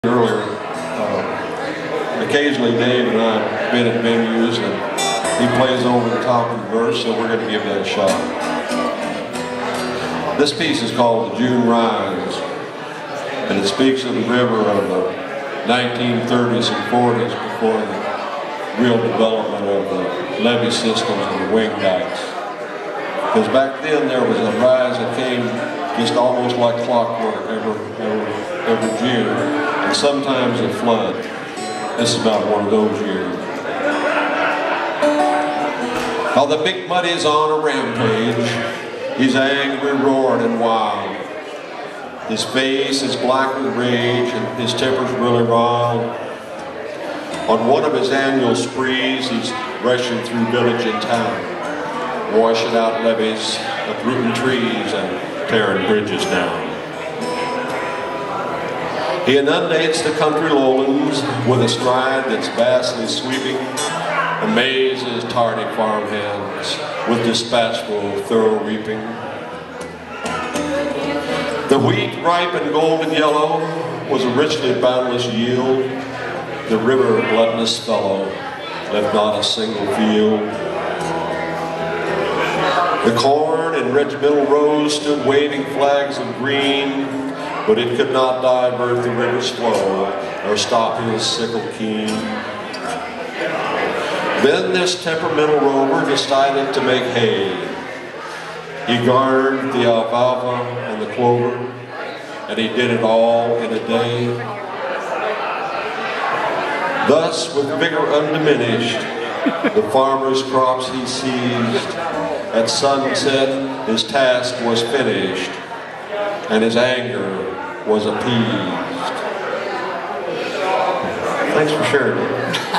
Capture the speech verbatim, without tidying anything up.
Earlier, uh, occasionally Dave and I have been at venues and he plays over the top of the verse, so we're going to give that a shot. This piece is called The June Rise, and it speaks of the river of the nineteen thirties and forties before the real development of the levee systems and the wing dikes. Because back then there was a rise that came just almost like clockwork every, every, every June. And sometimes a flood. This is about one of those years. Now the big mud is on a rampage. He's angry, roaring, and wild. His face is black with rage, and his temper's really riled. On one of his annual sprees, he's rushing through village and town, washing out levees, uprooting trees, and tearing bridges down. He inundates the country lowlands with a stride that's vastly sweeping, amazes tardy farmhands with dispatchful thorough reaping. The wheat, ripe and golden yellow, was a richly boundless yield. The river, gluttonous fellow, left not a single field. The corn in regimental rows stood waving flags of green, but it could not divert the river's flow or stop his sickle keen. Then this temperamental rover decided to make hay. He garnered the alfalfa and the clover, and he did it all in a day. Thus, with vigor undiminished, the farmer's crops he seized. At sunset, his task was finished, and his anger was appeased. Thanks for sharing that.